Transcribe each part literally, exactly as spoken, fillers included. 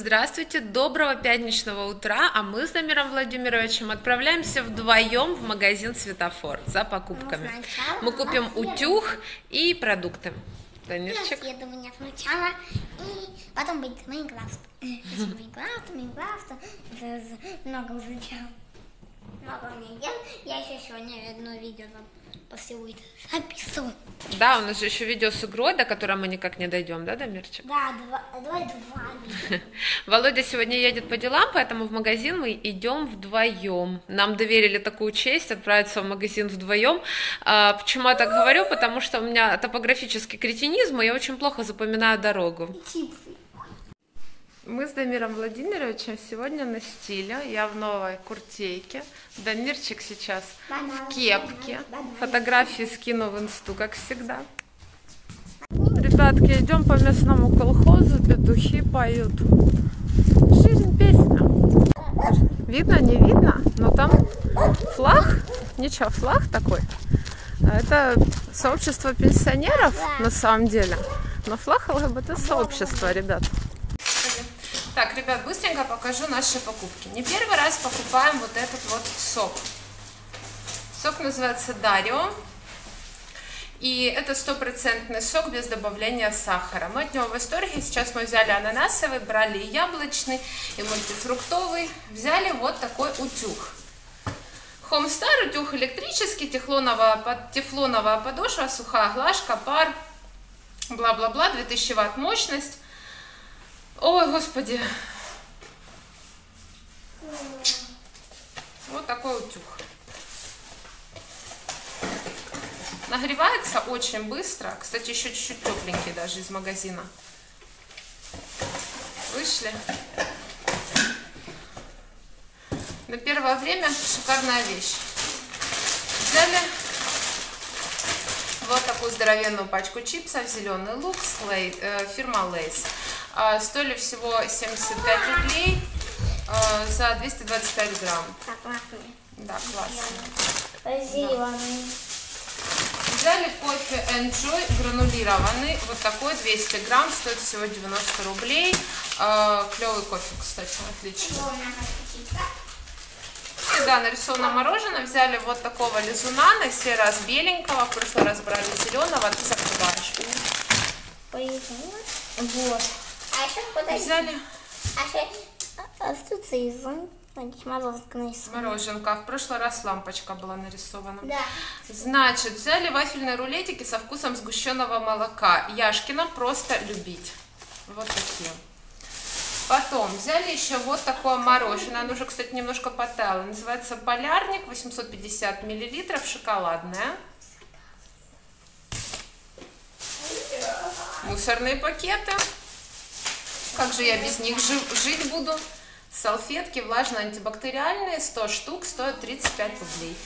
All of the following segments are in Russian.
здравствуйте, доброго пятничного утра, а мы с Дамиром Владимировичем отправляемся вдвоем в магазин Светофор за покупками. Мы купим утюг и продукты. Дамирчик. Исследования сначала, и потом будет Майнкрафт. Майнкрафт, Майнкрафт, много изучал. Много мне дел. Я еще сегодня одно видео посылаю, записываю. Да, у нас же еще видео с игрой, до которой мы никак не дойдем, да, Дамирчик? Да, два, два, два. Володя сегодня едет по делам, поэтому в магазин мы идем вдвоем. Нам доверили такую честь отправиться в магазин вдвоем. А, почему я так говорю? Потому что у меня топографический кретинизм, и я очень плохо запоминаю дорогу. Чипсы. Мы с Дамиром Владимировичем сегодня на стиле. Я в новой куртейке. Дамирчик сейчас Банан, в кепке. банан, банан. Фотографии скину в инсту, как всегда. Ребятки, идем по местному колхозу, петухи поют. Жизнь, песня. Видно, не видно, но там флаг, ничего, флаг такой. Это сообщество пенсионеров на самом деле, но флаг ЛГБТ-сообщества, ребят. Так, ребят, быстренько покажу наши покупки. Не первый раз покупаем вот этот вот сок. Сок называется Дарио. И это стопроцентный сок без добавления сахара. Мы от него в восторге. Сейчас мы взяли ананасовый, брали и яблочный, и мультифруктовый. Взяли вот такой утюг. Homestar, утюг электрический, тефлоновая, тефлоновая подошва, сухая глажка, пар, бла-бла-бла, две тысячи ватт мощность. Ой, господи. Вот такой утюг. Нагревается очень быстро. Кстати, еще чуть-чуть тепленький даже из магазина. Вышли. На первое время шикарная вещь. Взяли вот такую здоровенную пачку чипсов, зеленый лук, слей, э, фирма Lay's. Э, стоили всего семьдесят пять рублей э, за двести двадцать пять грамм. Так, классные. Да, классно. Зеленый. Взяли кофе Enjoy гранулированный, вот такой, двести грамм, стоит всего девяносто рублей. Э, клевый кофе, кстати, отлично. И да, нарисовано мороженое. Взяли вот такого лизуна, на сей раз беленького, в прошлый раз брали зеленого, ты закрываешь. Вот. А еще подожди. Взяли А еще ассоциизм. мороженка, в прошлый раз лампочка была нарисована. Да. Значит, взяли вафельные рулетики со вкусом сгущенного молока. Яшкино просто любить. Вот такие. Потом взяли еще вот такое мороженое. Оно уже, кстати, немножко потаяло. Называется Полярник, восемьсот пятьдесят миллилитров, шоколадное. Мусорные пакеты. Как же я без них жить буду? Салфетки влажные антибактериальные, сто штук, стоят тридцать пять рублей.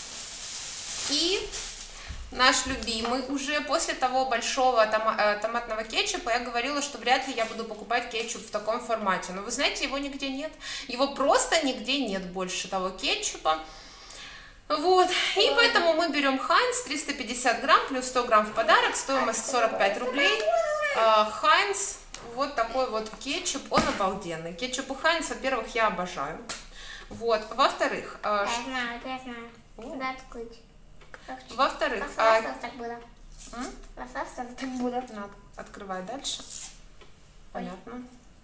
И наш любимый, уже после того большого тома томатного кетчупа, я говорила, что вряд ли я буду покупать кетчуп в таком формате. Но вы знаете, его нигде нет. Его просто нигде нет больше того кетчупа. Вот. И поэтому мы берем Хайнц, триста пятьдесят грамм, плюс сто грамм в подарок, стоимость сорок пять рублей. Хайнц, вот такой вот кетчуп, он обалденный. Кетчуп у Хайнц, во-первых, я обожаю. Вот. Во-вторых... Я знаю, я знаю. Куда открыть? Во-вторых, а... так было. М? так было. Надо открывать дальше. Понятно.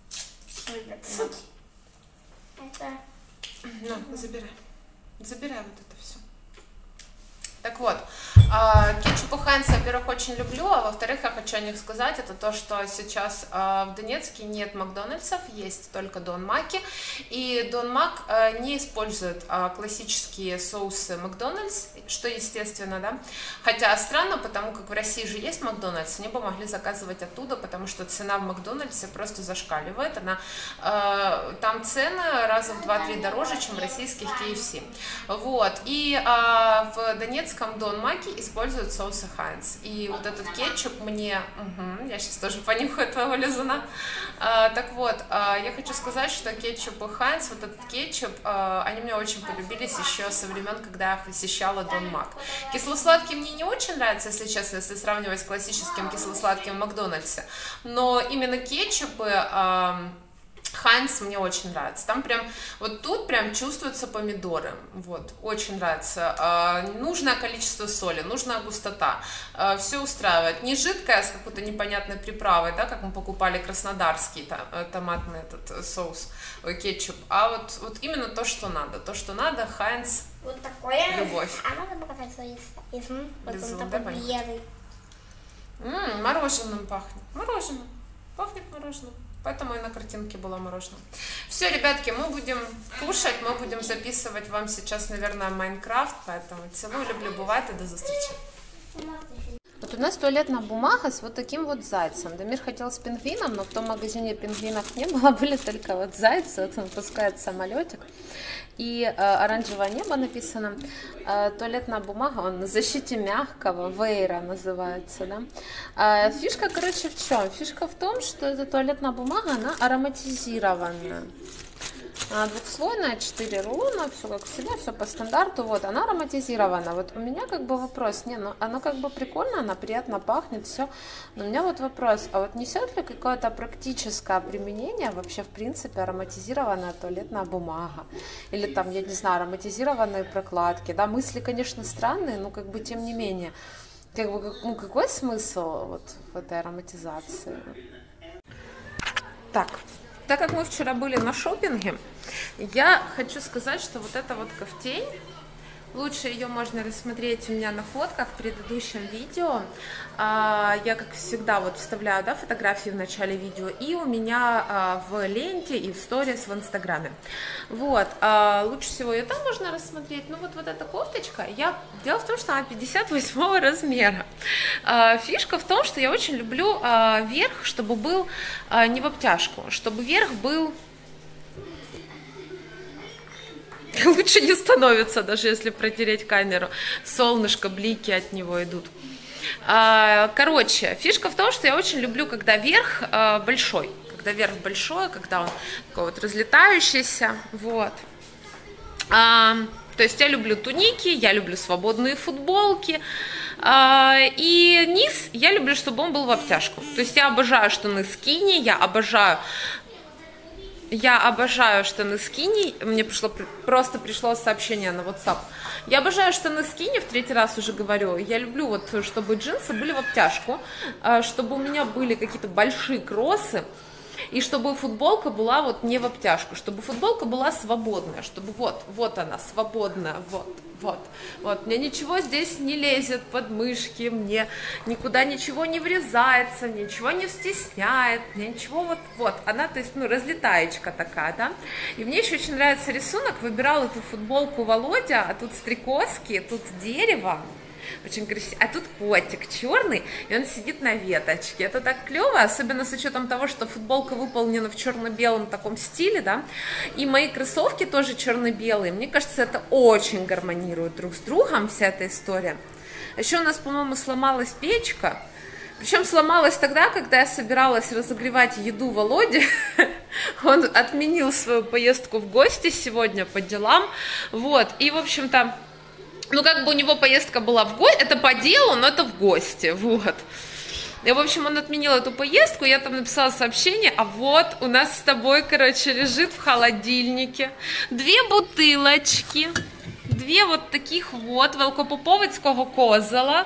Это... На, забирай. Забирай вот это все. Так вот, кетчуп Хайнц, во-первых, очень люблю, а во-вторых, я хочу о них сказать, это то, что сейчас в Донецке нет Макдональдсов, есть только Дон Маки, и Дон Мак не использует классические соусы Макдональдс, что естественно, да, хотя странно, потому как в России же есть Макдональдс, они бы могли заказывать оттуда, потому что цена в Макдональдсе просто зашкаливает, она, там цены раза в два-три дороже, чем в российских кей эф си, вот, и в Донецке Дон Маки используют соусы Хайнц. И вот этот кетчуп мне... Угу, я сейчас тоже понюхаю твоего лизуна. А, так вот, а, я хочу сказать, что кетчуп и Хайнц, вот этот кетчуп, а, они мне очень полюбились еще со времен, когда я посещала Дон Мак. Кисло-сладкий мне не очень нравится, если честно, если сравнивать с классическим кисло-сладким в Макдональдсе. Но именно кетчупы... А, Хайнц мне очень нравится. Там прям, вот тут прям чувствуются помидоры. Вот, очень нравится. А, нужное количество соли, нужная густота. А, все устраивает. Не жидкая с какой-то непонятной приправой, да, как мы покупали краснодарский там, томатный этот соус, кетчуп. А вот, вот именно то, что надо. То, что надо, Хайнц. Вот такое. Любовь. А можно показать свой язык? Вот Без он зуб, такой да, белый. М-м, мороженым пахнет. Мороженым. Пахнет мороженым. Поэтому и на картинке было мороженое. Все, ребятки, мы будем кушать, мы будем записывать вам сейчас, наверное, Майнкрафт. Поэтому целую, люблю, бывает и до встречи. Вот у нас туалетная бумага с вот таким вот зайцем. Дамир хотел с пингвином, но в том магазине пингвинов не было, были только вот зайцы. Вот он пускает самолетик. И э, оранжевое небо написано. Э, туалетная бумага, он на защите мягкого, Вейра называется, да. Э, фишка, короче, в чем? Фишка в том, что эта туалетная бумага, она ароматизированная. Она двухслойная, четыре рулона, все как всегда, все по стандарту, вот, она ароматизирована. Вот у меня как бы вопрос, не, ну, оно как бы прикольно, она приятно пахнет, все, но у меня вот вопрос, а вот несет ли какое-то практическое применение вообще, в принципе, ароматизированная туалетная бумага? Или там, я не знаю, ароматизированные прокладки, да, мысли, конечно, странные, но как бы тем не менее, как бы, ну, какой смысл вот в этой ароматизации? Так. Так как мы вчера были на шопинге, я хочу сказать, что вот эта вот кофтень, лучше ее можно рассмотреть у меня на фотках в предыдущем видео. Я, как всегда, вот вставляю, да, фотографии в начале видео, и у меня в ленте и в сторис в Инстаграме. Вот, лучше всего ее там можно рассмотреть. Ну вот, вот эта кофточка, я... дело в том, что она пятьдесят восьмого размера. Фишка в том, что я очень люблю верх, чтобы был не в обтяжку, чтобы верх был... Лучше не становится, даже если протереть камеру. Солнышко, блики от него идут. Короче, фишка в том, что я очень люблю, когда верх большой. Когда верх большой, когда он такой вот разлетающийся. Вот. То есть я люблю туники, я люблю свободные футболки. И низ я люблю, чтобы он был в обтяжку. То есть я обожаю штаны скини, я обожаю... Я обожаю штаны скини, мне пришло, просто пришло сообщение на WhatsApp. Я обожаю штаны скини, в третий раз уже говорю. Я люблю, вот, чтобы джинсы были в обтяжку, чтобы у меня были какие-то большие кроссы, и чтобы футболка была вот не в обтяжку, чтобы футболка была свободная, чтобы вот, вот она, свободная, вот, вот, вот. Мне ничего здесь не лезет под мышки, мне никуда ничего не врезается, ничего не стесняет, мне ничего вот, вот. Она, то есть, ну, разлетаечка такая, да. И мне еще очень нравится рисунок, выбирал эту футболку Володя, а тут стрекозки, тут дерево. Очень красиво. А тут котик черный, и он сидит на веточке. Это так клево, особенно с учетом того, что футболка выполнена в черно-белом таком стиле, да, и мои кроссовки тоже черно-белые. Мне кажется, это очень гармонирует друг с другом, вся эта история. Еще у нас, по-моему, сломалась печка. Причем сломалась тогда, когда я собиралась разогревать еду Володе. Он отменил свою поездку в гости сегодня по делам. Вот, и, в общем-то, ну, как бы у него поездка была в гости, это по делу, но это в гости, вот. И, в общем, он отменил эту поездку, я там написала сообщение, а вот у нас с тобой, короче, лежит в холодильнике две бутылочки, две вот таких вот Велкопоповицького козела.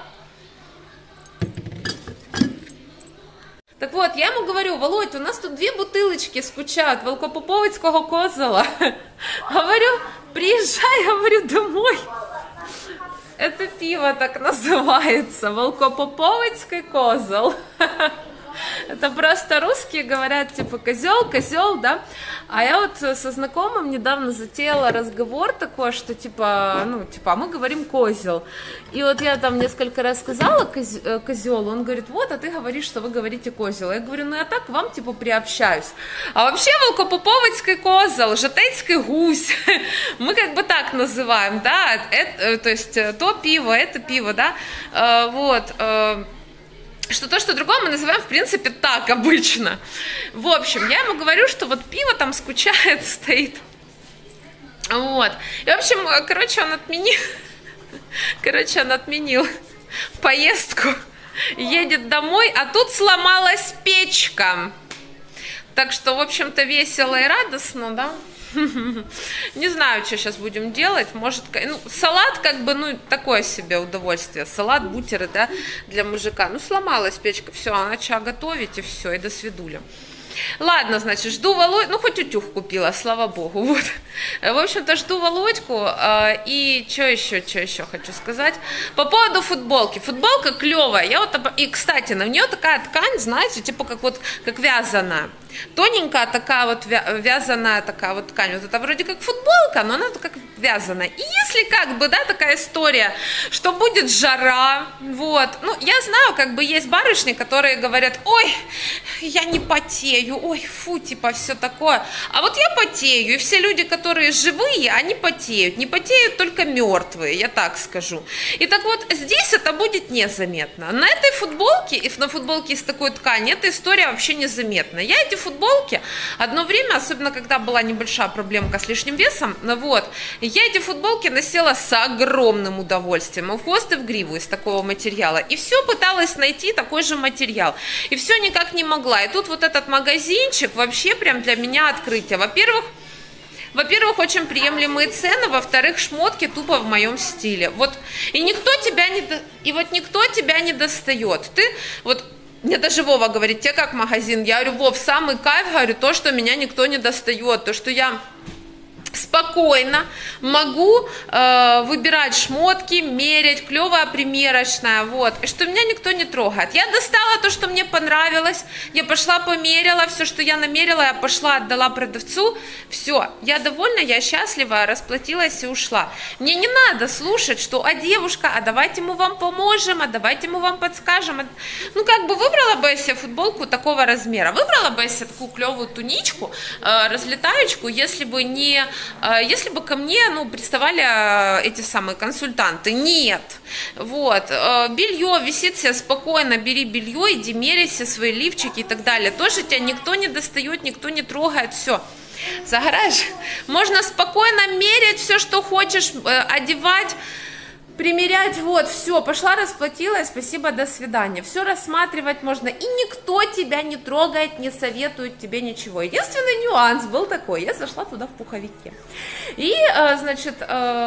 Так вот, я ему говорю: Володь, у нас тут две бутылочки скучают Велкопоповицького козела. Говорю, приезжай, говорю, домой. Это пиво так называется, Велкопоповицкий козел. Это просто русские говорят, типа, козел, козел, да. А я вот со знакомым недавно затеяла разговор такой, что, типа, ну, типа, а мы говорим козел. И вот я там несколько раз сказала козел, он говорит: вот, а ты говоришь, что вы говорите козел. Я говорю: ну, я так к вам, типа, приобщаюсь. А вообще Велкопоповицкий козел, Жатецкий гусь, мы как бы так называем, да, это, то есть то пиво, это пиво, да, вот. Что то, что другое мы называем, в принципе, так обычно. В общем, я ему говорю, что вот пиво там скучает, стоит. Вот. И, в общем, короче, он отменил, короче, он отменил поездку, едет домой, а тут сломалась печка. Так что, в общем-то, весело и радостно, да. Не знаю, что сейчас будем делать. Может, ну, салат как бы, ну, такое себе удовольствие. Салат, бутеры, да, для мужика. Ну, сломалась печка, все, она начала готовить, и все, и до свидули. Ладно, значит, жду Володю, ну, хоть утюг купила, слава богу, вот. В общем-то, жду Володьку, э, и что еще, что еще хочу сказать. По поводу футболки. Футболка клевая, я вот, и, кстати, на нее такая ткань, знаете, типа как вот, как вязаная. Тоненькая такая вот вязаная такая вот ткань. Вот это вроде как футболка, но она как вязаная. И если как бы, да, такая история, что будет жара, вот. Ну, я знаю, как бы есть барышни, которые говорят, ой, я не потею, ой, фу, типа все такое. А вот я потею, и все люди, которые живые, они потеют. Не потеют только мертвые, я так скажу. И так вот, здесь это будет незаметно. На этой футболке, и на футболке из такой ткани, эта история вообще незаметна. Я эти футболки одно время, особенно когда была небольшая проблемка с лишним весом, вот, я эти футболки носила с огромным удовольствием, и в хвост, и в гриву из такого материала, и все пыталась найти такой же материал, и все никак не могла, и тут вот этот магазинчик вообще прям для меня открытие. Во-первых, Во-первых, очень приемлемые цены, во-вторых, шмотки тупо в моем стиле, вот, и никто тебя не, и вот никто тебя не достает, ты, вот, мне даже Вова говорит, тебе как магазин? Я говорю, Вов, самый кайф, говорю, то, что меня никто не достает, то, что я спокойно могу э, выбирать шмотки, мерять, клевая примерочная, вот, и что меня никто не трогает. Я достала то, что мне понравилось, я пошла померила, все, что я намерила, я пошла, отдала продавцу, все, я довольна, я счастлива, расплатилась и ушла. Мне не надо слушать, что, а девушка, а давайте мы вам поможем, а давайте мы вам подскажем. Ну, как бы выбрала бы я себе футболку такого размера, выбрала бы я себе такую клевую туничку, э, разлетаечку, если бы не... Если бы ко мне, ну, приставали эти самые консультанты, нет, вот, белье висит себе спокойно, бери белье, иди меряй все свои лифчики и так далее, тоже тебя никто не достает, никто не трогает, все. Загораешь? Можно спокойно мерять все, что хочешь, одевать, примерять, вот, все, пошла, расплатилась, спасибо, до свидания. Все рассматривать можно, и никто тебя не трогает, не советует тебе ничего. Единственный нюанс был такой, я зашла туда в пуховике. И, значит,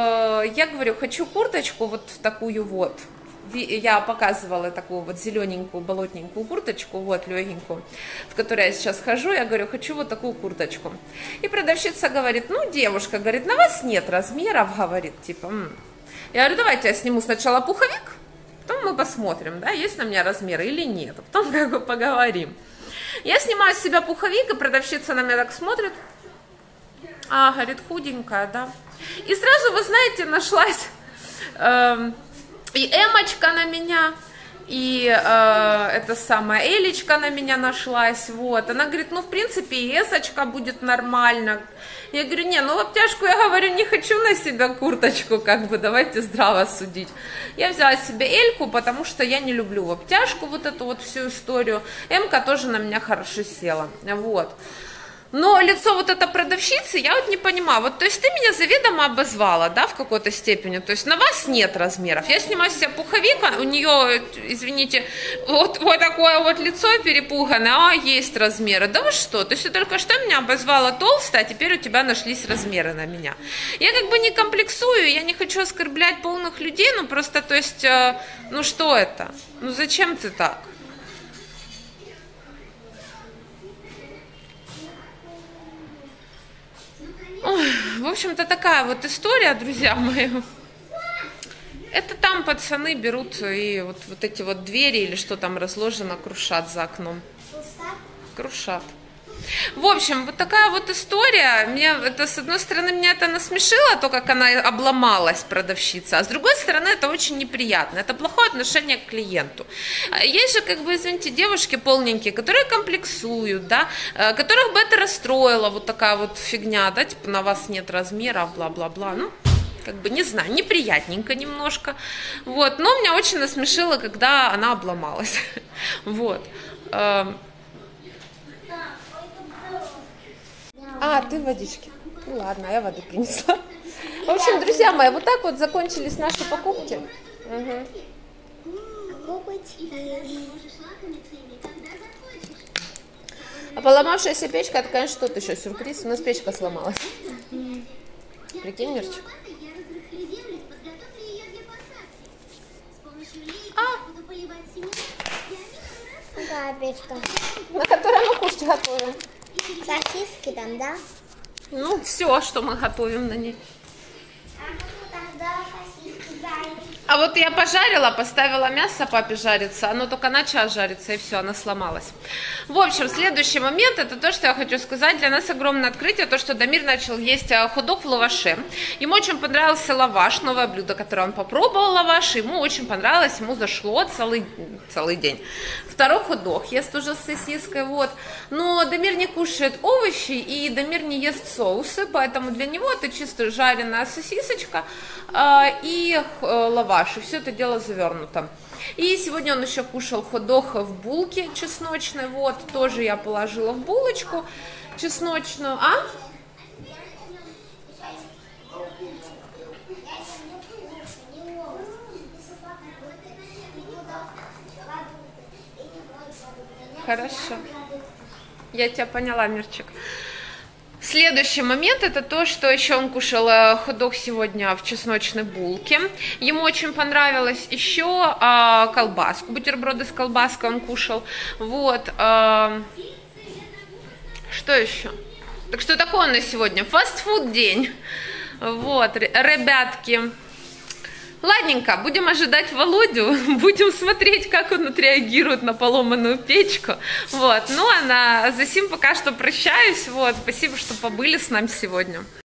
я говорю, хочу курточку вот такую вот. Я показывала такую вот зелененькую, болотненькую курточку, вот, легенькую, в которой я сейчас хожу, я говорю, хочу вот такую курточку. И продавщица говорит, ну, девушка, говорит, на вас нет размеров, говорит, типа, м-м. Я говорю, давайте я сниму сначала пуховик, потом мы посмотрим, да, есть на меня размеры или нет, а потом как бы поговорим. Я снимаю с себя пуховик, и продавщица на меня так смотрит, а, говорит, худенькая, да. И сразу, вы знаете, нашлась э, и эмочка на меня, и э, это самая Элечка на меня нашлась, вот. Она говорит, ну, в принципе, и эсочка будет нормально. Я говорю, не, ну, в обтяжку, я говорю, не хочу на себя курточку, как бы, давайте здраво судить. Я взяла себе Эльку, потому что я не люблю в обтяжку вот эту вот всю историю. Эмка тоже на меня хорошо села, вот. Но лицо вот этой продавщицы, я вот не понимаю, вот, то есть ты меня заведомо обозвала, да, в какой-то степени, то есть на вас нет размеров, я снимаю с себя пуховик, у нее, извините, вот, вот такое вот лицо перепуганное, а, есть размеры, да вы что, то есть ты только что меня обозвала толстая, а теперь у тебя нашлись размеры на меня. Я как бы не комплексую, я не хочу оскорблять полных людей, ну просто, то есть, ну что это, ну зачем ты так? Ой, в общем-то, такая вот история, друзья мои. Это там пацаны берут и вот, вот эти вот двери или что там разложено, крушат за окном. Крушат. В общем, вот такая вот история. Мне это, с одной стороны, меня это насмешило, то, как она обломалась, продавщица, а с другой стороны, это очень неприятно. Это плохое отношение к клиенту. Есть же, как бы, извините, девушки полненькие, которые комплексуют, да, которых бы это расстроило, вот такая вот фигня, да, типа, на вас нет размера, бла-бла-бла, ну, как бы, не знаю, неприятненько немножко, вот, но меня очень насмешило, когда она обломалась, вот. А, ты водички. Ну ладно, я воды принесла. В общем, друзья мои, вот так вот закончились наши покупки. Угу. А поломавшаяся печка, это, конечно, тут еще сюрприз. У нас печка сломалась. Прикинь, Мирчик. А? Какая печка? На которой мы кушать готовим. Сосиски там, да? Ну, все, что мы готовим на ней. А вот я пожарила, поставила мясо папе жариться, оно только начало жариться, и все, оно сломалось. В общем, следующий момент, это то, что я хочу сказать. Для нас огромное открытие, то, что Дамир начал есть хот-дог в лаваше. Ему очень понравился лаваш, новое блюдо, которое он попробовал, лаваш, ему очень понравилось, ему зашло целый, целый день. Второй хот-дог ест уже с сосиской, вот. Но Дамир не кушает овощи, и Дамир не ест соусы, поэтому для него это чисто жареная сосисочка э, и э, лаваш. И все это дело завернуто. И сегодня он еще кушал хот-дог в булке чесночной. Вот, тоже я положила в булочку чесночную. А? Хорошо. Я тебя поняла, Мирчик. Следующий момент, это то, что еще он кушал хот-дог сегодня в чесночной булке. Ему очень понравилось еще а, колбаску, бутерброды с колбаской он кушал. Вот. А, что еще? Так что такое у нас сегодня? Фастфуд день. Вот, ребятки. Ладненько, будем ожидать Володю, будем смотреть, как он отреагирует на поломанную печку. Вот, ну а на, за сим пока что прощаюсь. Вот, спасибо, что побыли с нами сегодня.